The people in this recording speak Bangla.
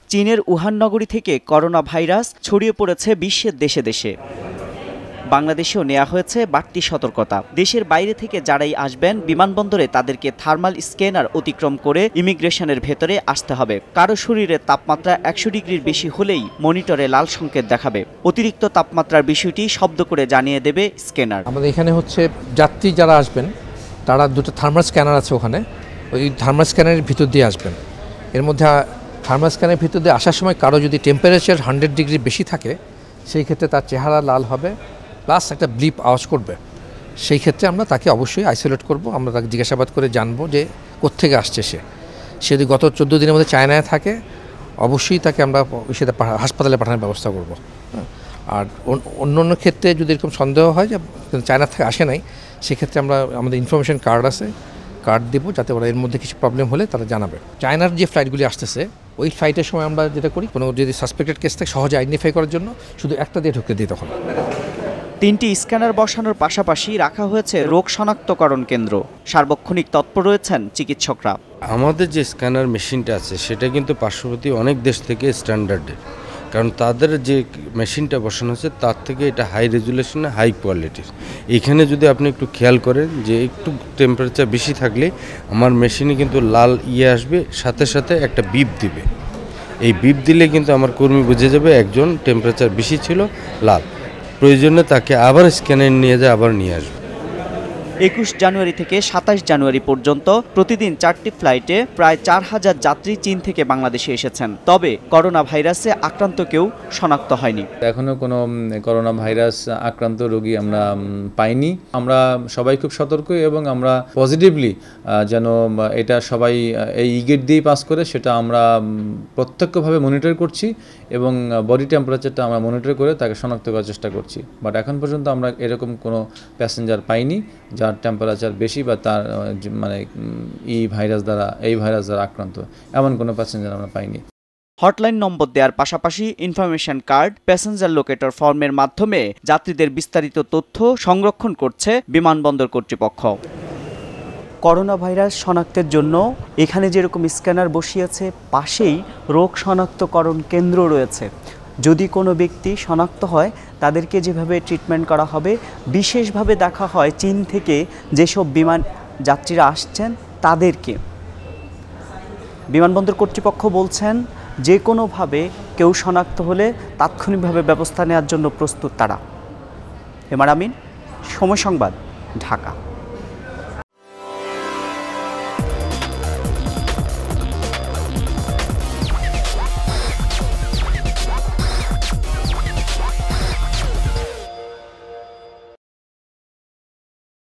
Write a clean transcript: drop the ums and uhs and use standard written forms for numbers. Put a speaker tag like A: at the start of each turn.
A: চীনের উহান নগরী থেকে করোনা ভাইরাস ছড়িয়ে পড়েছে বিশ্বের দেশে দেশে। বাংলাদেশেও নেওয়া হয়েছে বাড়তি সতর্কতা। দেশের বাইরে থেকে যারাই আসবেন বিমানবন্দরে তাদেরকে থার্মাল স্ক্যানার অতিক্রম করে ইমিগ্রেশনের ভেতরে আসতে হবে। কারো শরীরের তাপমাত্রা 100 ডিগ্রির বেশি হলেই মনিটরে লাল সংকেত দেখাবে। অতিরিক্ত তাপমাত্রার বিষয়টি শব্দ করে জানিয়ে দেবে স্ক্যানার।
B: আমাদের এখানে হচ্ছে যাত্রী যারা আসবেন তারা দুটো থার্মাল স্ক্যানার আছে ওখানে, ওই থার্মাল স্ক্যানারের ভিতর দিয়ে আসবেন। এর মধ্যে থার্মাল স্ক্যানারের ভিতর দিয়ে আসার সময় কারো যদি টেম্পারেচার 100 ডিগ্রি বেশি থাকে সেই ক্ষেত্রে তার চেহারা লাল হবে, প্লাস একটা ব্লিপ আওয়াজ করবে। সেই ক্ষেত্রে আমরা তাকে অবশ্যই আইসোলেট করব। আমরা তাকে জিজ্ঞাসাবাদ করে জানবো যে কোত্থেকে আসছে সে যদি গত 14 দিনের মধ্যে চায়নায় থাকে অবশ্যই তাকে আমরা সেটা হাসপাতালে পাঠানোর ব্যবস্থা করব। আর অন্য অন্য ক্ষেত্রে যদি এরকম সন্দেহ হয় যে চায়না থেকে আসে নাই, সেক্ষেত্রে আমরা আমাদের ইনফরমেশন কার্ড আছে, কার্ড দেবো যাতে ওরা এর মধ্যে কিছু প্রবলেম হলে তারা জানাবে। চায়নার যে ফ্লাইটগুলি আসতেছে ওই ফ্লাইটের সময় আমরা যেটা করি, কোনো যদি সাসপেক্টেড কেস থাকে সহজে আইডেন্টিফাই করার জন্য শুধু একটা দিয়ে ঢুকতে দিই। তখন
A: 3টি স্ক্যানার বসানোর পাশাপাশি রাখা হয়েছে রোগ শনাক্তকরণ কেন্দ্র। সার্বক্ষণিক তৎপর রয়েছেন চিকিৎসকরা।
C: আমাদের যে স্ক্যানার মেশিনটা আছে সেটা কিন্তু পার্শ্ববর্তী অনেক দেশ থেকে স্ট্যান্ডার্ডের, কারণ তাদের যে মেশিনটা বসানো হচ্ছে তার থেকে এটা হাই রেজুলেশনে হাই কোয়ালিটির। এখানে যদি আপনি একটু খেয়াল করেন যে একটু টেম্পারেচার বেশি থাকলে আমার মেশিনে কিন্তু লাল আসবে, সাথে সাথে একটা বিপ দিবে। এই বিপ দিলে কিন্তু আমার কর্মী বুঝে যাবে একজন টেম্পারেচার বেশি ছিল, লাল। প্রয়োজনে তাকে আবার স্ক্যানে নিয়ে যায়, আবার নিয়ে আসবে।
A: 21 জানুয়ারি থেকে 27 জানুয়ারি পর্যন্ত প্রতিদিন 4টি ফ্লাইটে প্রায় 4000 যাত্রী চীন থেকে বাংলাদেশে এসেছেন। তবে করোনা ভাইরাসে আক্রান্ত কেউ শনাক্ত হয়নি।
D: এখনো কোনো করোনা ভাইরাস আক্রান্ত রোগী আমরা পাইনি। আমরা সবাই খুব সতর্ক এবং আমরা পজিটিভলি যেন এটা সবাই এই গেট দিয়ে পাস করে সেটা আমরা প্রত্যক্ষভাবে মনিটর করছি এবং বডি টেম্পারেচারটা আমরা মনিটর করে তাকে শনাক্ত করার চেষ্টা করছি। বাট এখন পর্যন্ত আমরা এরকম কোনো প্যাসেঞ্জার পাইনি যার টেম্পারেচার বেশি বা তার মানে এই ভাইরাস দ্বারা আক্রান্ত, এমন কোনো প্যাসেঞ্জার আমরা পাইনি।
A: হটলাইন নম্বর দেওয়ার পাশাপাশি ইনফরমেশন কার্ড, প্যাসেঞ্জার লোকেটর ফর্মের মাধ্যমে যাত্রীদের বিস্তারিত তথ্য সংরক্ষণ করছে বিমানবন্দর কর্তৃপক্ষ। করোনা ভাইরাস শনাক্তের জন্য এখানে যেরকম স্ক্যানার বসিয়েছে, পাশেই রোগ শনাক্তকরণ কেন্দ্র রয়েছে। যদি কোনো ব্যক্তি শনাক্ত হয় তাদেরকে যেভাবে ট্রিটমেন্ট করা হবে, বিশেষভাবে দেখা হয় চীন থেকে যেসব বিমান যাত্রীরা আসছেন তাদেরকে। বিমানবন্দর কর্তৃপক্ষ বলছেন যে কোনোভাবে কেউ শনাক্ত হলে তাৎক্ষণিকভাবে ব্যবস্থা নেওয়ার জন্য প্রস্তুত তারা। এমআর আমিন, সময় সংবাদ, ঢাকা।